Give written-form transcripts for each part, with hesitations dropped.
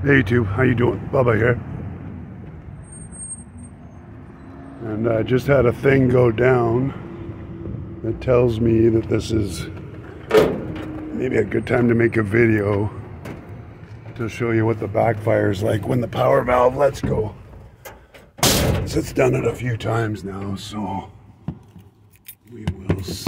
Hey YouTube, how you doing? Bubba here. And I just had a thing go down that tells me that this is maybe a good time to make a video to show you what the backfire is like when the power valve lets go. So it's done it a few times now, so we will see.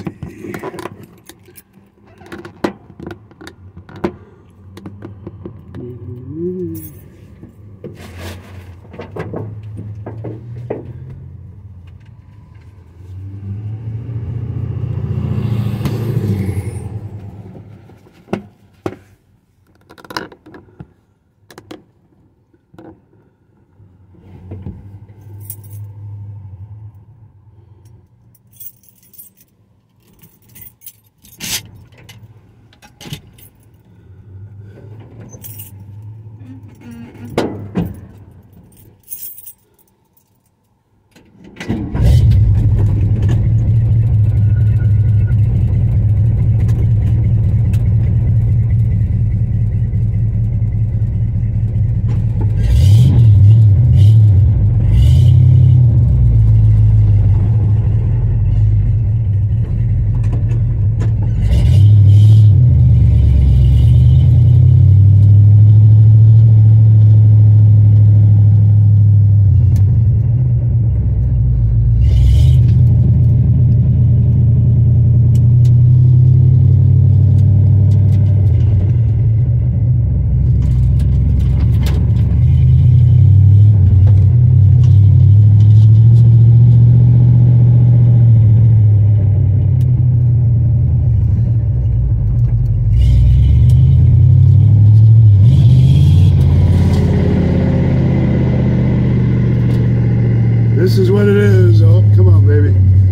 This is what it is. Oh, come on, baby.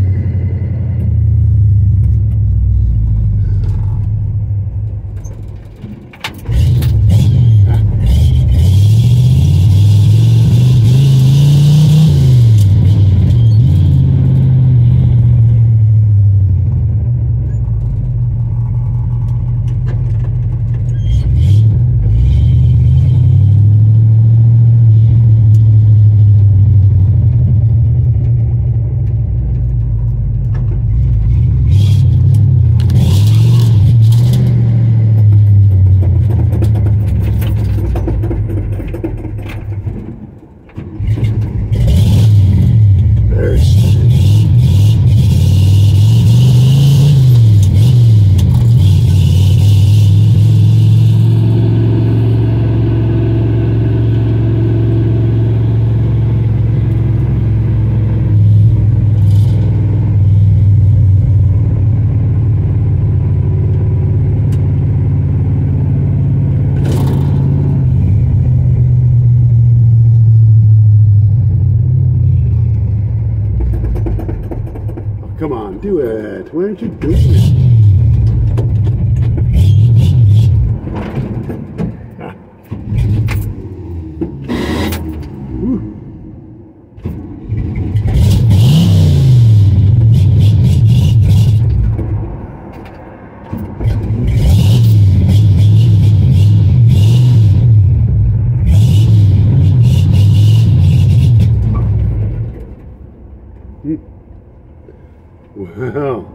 Come on, do it. Why aren't you doing it? Ah. Wow.